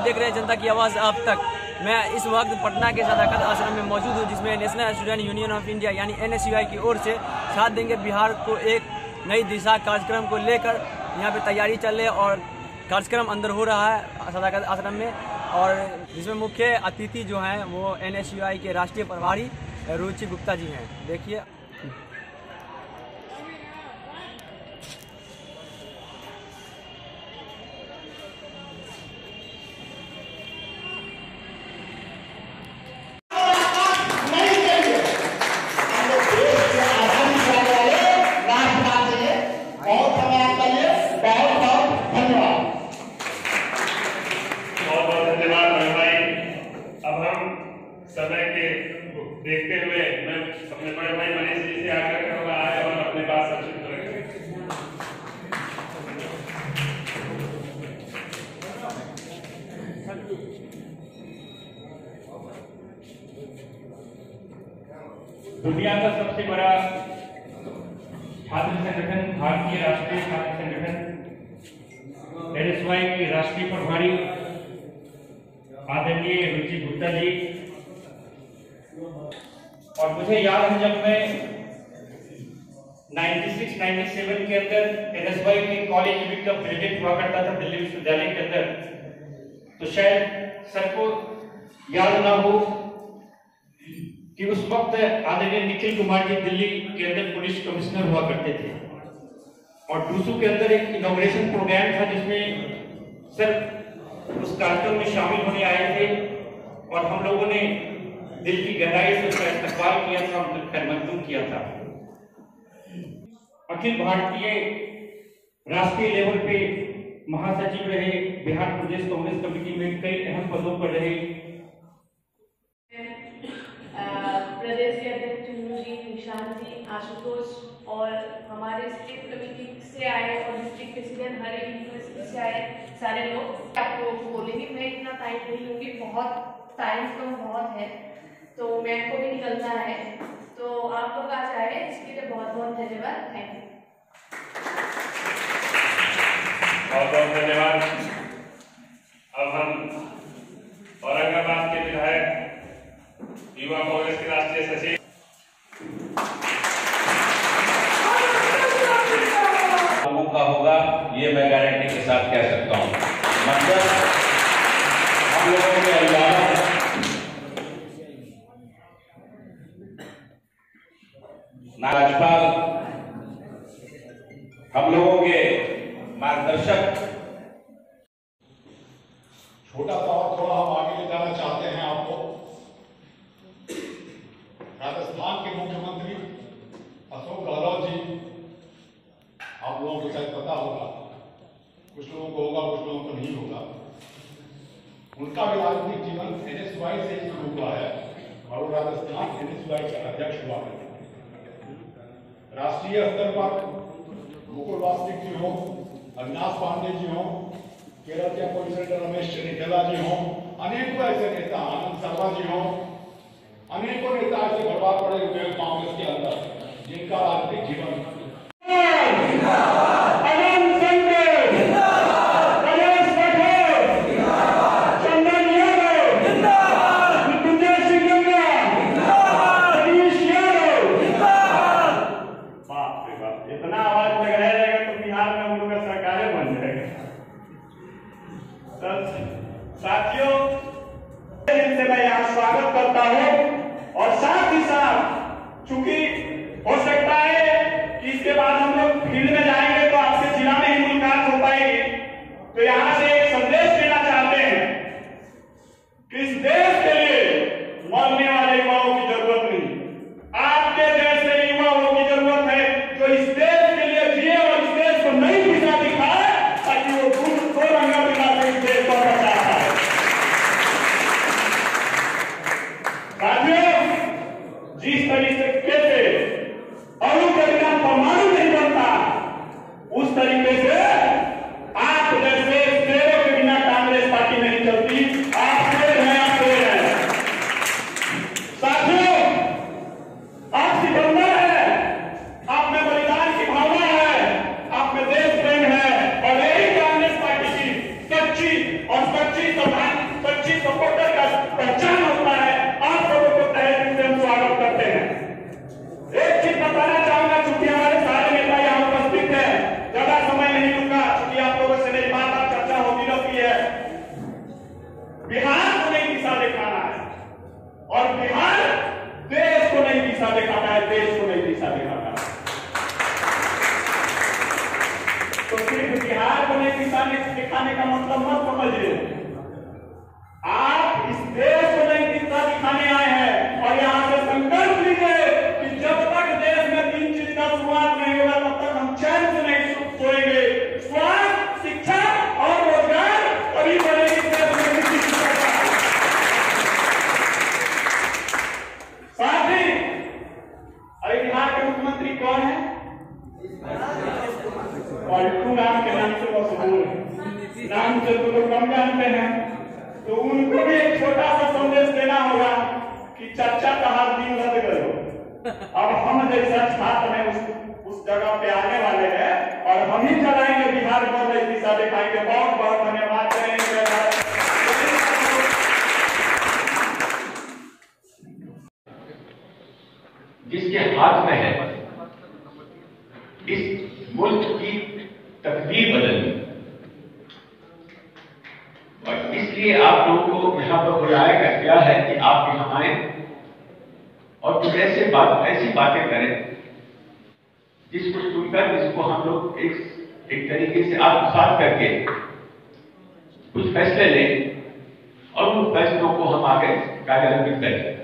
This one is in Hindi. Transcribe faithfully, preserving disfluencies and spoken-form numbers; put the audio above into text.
देख रहे हैं जनता की आवाज़ आप तक। मैं इस वक्त पटना के सदाकत आश्रम में मौजूद हूँ, जिसमें national student union of India यानी एन एस यू आई की ओर से साथ देंगे बिहार को एक नई दिशा कार्यक्रम को लेकर यहाँ पे तैयारी चल रही है और कार्यक्रम अंदर हो रहा है सदाकत आश्रम में। और जिसमें मुख्य अतिथि जो हैं वो एन एस यू आई के राष्ट्रीय प्रभारी रुचि गुप्ता जी हैं। देखिए समय के देखते हुए मैं अपने बड़े भाई मनीष जी से आग्रह करूंगा आए और अपने बात संक्षिप्त रखें। दुनिया का सबसे बड़ा छात्र संगठन भारतीय राष्ट्रीय छात्र संगठन एन एस यू आई की राष्ट्रीय प्रभारी आदरणीय रुचि गुप्ता जी, और मुझे याद है जब मैं छियानवे सत्तानवे के अंदर एन एस यू आई के कॉलेज यूनिट का प्रेसिडेंट हुआ करता था दिल्ली विश्वविद्यालय के अंदर, तो शायद सर को याद ना हो कि उस वक्त आदरणीय निखिल कुमार जी दिल्ली के अंदर पुलिस कमिश्नर हुआ करते थे और टूसू के अंदर एक इनॉग्रेशन प्रोग्राम था जिसमें सर उस कार्यक्रम में शामिल होने आए थे और हम लोगों ने दिल की गहराई से उसका इस्तकबाल किया था, उनका खैरमकदूम किया था। अखिल भारतीय राष्ट्रीय लेवल पे महासचिव रहे, बिहार प्रदेश कांग्रेस कमेटी में कई अहम पदों पर रहे। प्रदेश के अध्यक्ष चुन्नू जी, निशांत जी, आशुतोष और हमारे स्टेट कमेटी से आए और डिस्ट्रिक्ट प्रेसिडेंट हर एक यूनिवर्सिटी से आए सारे लोग आपको बोलेंगे। मैं इतना टाइम नहीं लूंगी, बहुत टाइम कम बहुत है तो मैं को भी निकलना है, तो आप लोग आ जाए इसके लिए बहुत बहुत धन्यवाद। थैंक यू, बहुत बहुत धन्यवाद। अब हम औरंगाबाद के विधायक युवा कांग्रेस के राष्ट्रीय सचिव लोगों का होगा, ये मैं गारंटी के साथ कह सकता हूँ। मतलब हम लोगों के अभिभावक राज्यपाल हम लोगों के मार्गदर्शक, छोटा सा और थोड़ा हम आगे ले जाना चाहते हैं आपको। राजस्थान के मुख्यमंत्री अशोक गहलोत जी, आप लोगों को शायद पता होगा, कुछ लोगों को होगा कुछ लोगों को नहीं होगा। उनका भी राजनीतिक जीवन एन एस यू आई से शुरू हुआ है और वो Rajasthan N S U I के अध्यक्ष हुआ है। राष्ट्रीय स्तर पर मुकुल वासनिक जी हो, अविनाश पांडे जी हो, केरल के अपोजिशन रमेश चन्नीथला जी हो, अनेकों ऐसे नेता, आनंद शर्मा जी हो, अनेकों नेता ऐसे भरवा पड़े हुए कांग्रेस के अंदर जिनका राजनीतिक जीवन साथियों, इनसे मैं यहाँ स्वागत करता हूँ और साथ ही साथ चूंकि हो सकता है कि इसके बाद हम लोग फील्ड में जाएंगे तो आपसे जिला में ही मुलाकात हो पाएगी, तो यहाँ से एक संदेश देना चाहते हैं कि इस देश के लिए मरने वाले युवाओं की जरूरत नहीं, आपके जैसे युवाओं की जरूरत है जो इस देश के लिए जिए और इस देश को नई दिशा दिखाए ताकि वो दो रंगा दिखा के इस देश को बचा पाए। जिस तरीके से अणु के बिना परमाणु नहीं बनता, दिखाने का मतलब मत समझिए। आप इस देश को नई दिशा दिखाने आए हैं और यहाँ से संकल्प लीजिए कि जब तक देश में तीन चीज का शुरुआत नहीं होगा तब तक हम चैन से नहीं सोएंगे। स्वास्थ्य, शिक्षा और रोजगार तभी बनेगी देश में किसी शिक्षा। साथ ही अरे बिहार के मुख्यमंत्री कौन है? पलटू नाम के नाम से मशहूर है, नाम से तो लोग कम जानते हैं। तो उनको भी एक छोटा सा संदेश देना होगा कि चर्चा का हर दिन रद्द करो। अब हम जैसा छात्र हैं उस उस जगह पे आने वाले हैं और हम ही चलाएंगे बिहार को नई दिशा दिखाएंगे। बहुत बहुत धन्यवाद करेंगे। जिसके हाथ में है इस मुल्क की तकदीर बदलनी, और इसलिए आप लोगों को यहाँ पर बुलाया गया है कि आप यहाँ आए और कुछ ऐसे बात ऐसी बातें करें जिसको सुनकर जिसको हम लोग एक एक तरीके से आत्मसात करके कुछ फैसले लें और उन फैसलों को हम आगे कार्यान्वित करें।